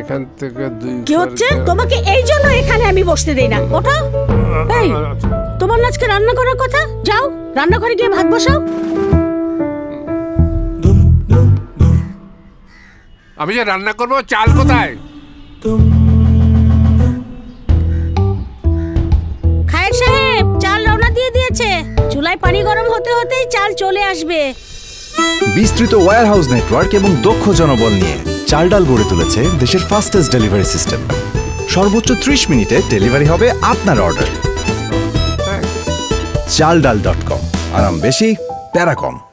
এখান থেকে কি হচ্ছে? তোমাকে এই জন্য এখানে আমি বসতে দেই না। ওঠো। এই, তোমার আজকে রান্না করার কথা, যাও রান্নাঘরে গিয়ে ভাত বসাও। আমি যে রান্না করবো, চাল কোথায়? খায়ের সাহেব, চাল রওনা দিয়ে দিয়েছে। চুলায় পানি গরম হতে হতেই চাল চলে আসবে। বিস্তৃত ওয়্যারহাউস নেটওয়ার্ক এবং দক্ষ জনবল নিয়ে চাল ডাল গড়ে তুলেছে দেশের ফাস্টেস্ট ডেলিভারি সিস্টেম। সর্বোচ্চ 30 মিনিটে ডেলিভারি হবে আপনার অর্ডার। চালডাল.com, আরাম বেশি, প্যারা কম।